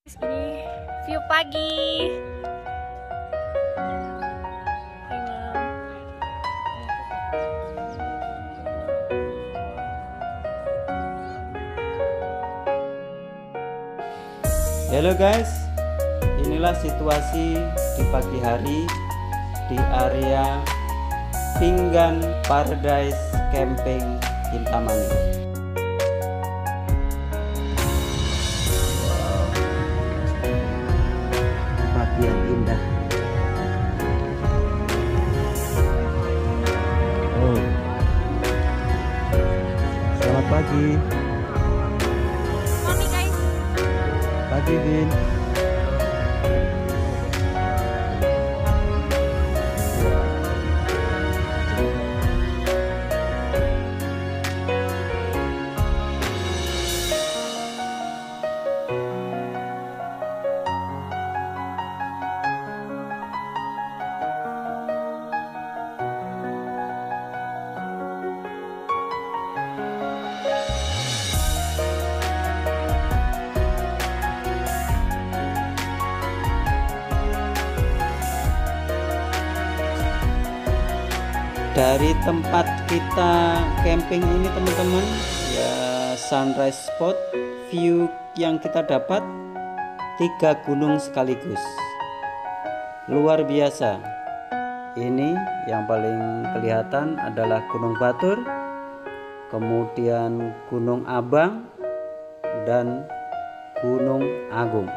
Ini view pagi. Halo guys, inilah situasi di pagi hari di area Pinggan Paradise Camping Kintamani. Pagi yang indah. Oh, selamat pagi. Morning guys. Pagi Vin. Dari tempat kita camping ini teman-teman, ya sunrise spot, view yang kita dapat 3 gunung sekaligus, luar biasa. Ini yang paling kelihatan adalah Gunung Batur, kemudian Gunung Abang dan Gunung Agung.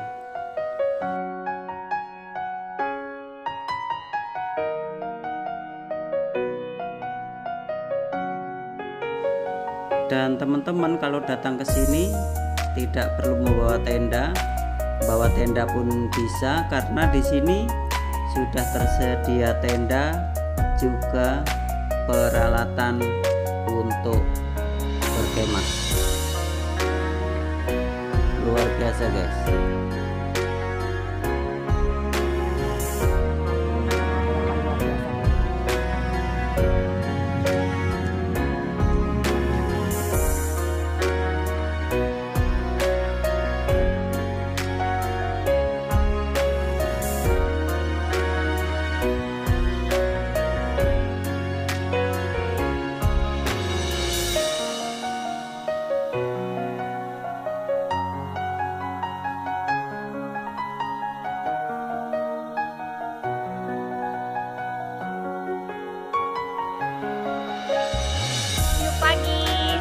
Dan teman-teman kalau datang ke sini tidak perlu membawa tenda, bawa tenda pun bisa karena di sini sudah tersedia tenda juga peralatan untuk berkemah. Luar biasa guys. View pagi.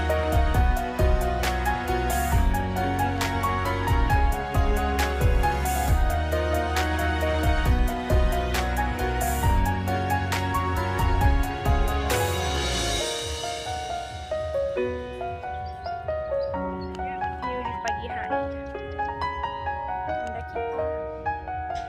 View di pagi hari. Tenda kita.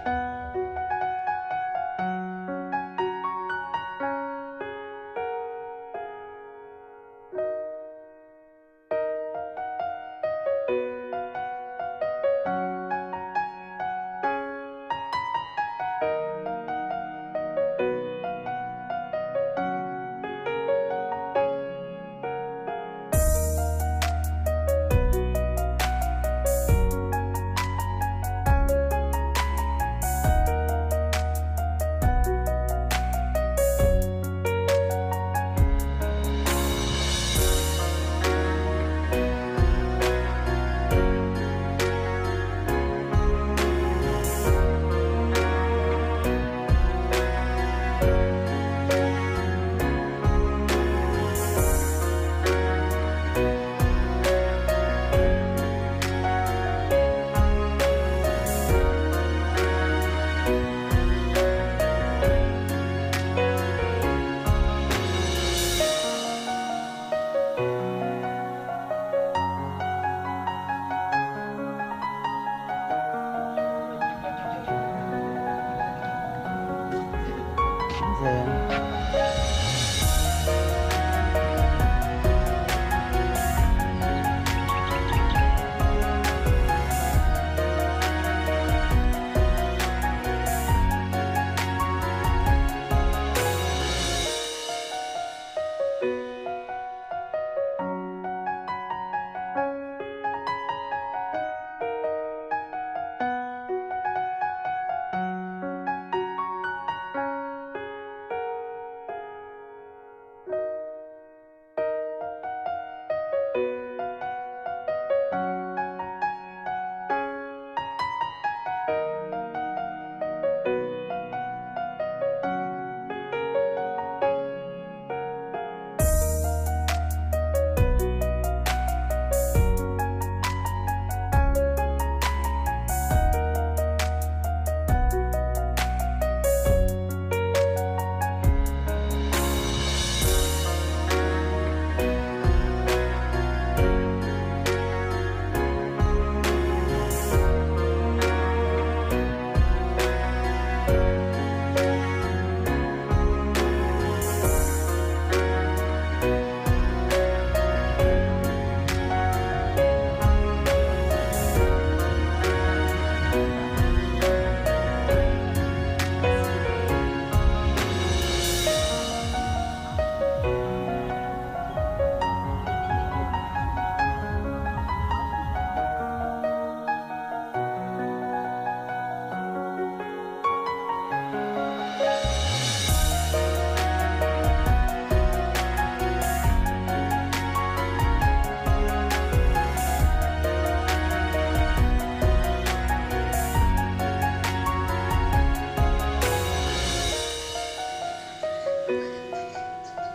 Sayang.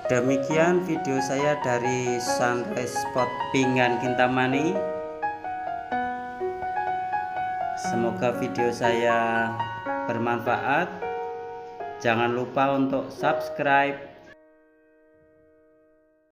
Demikian video saya dari Sunrise Spot Pinggan Kintamani. Semoga video saya bermanfaat. Jangan lupa untuk subscribe,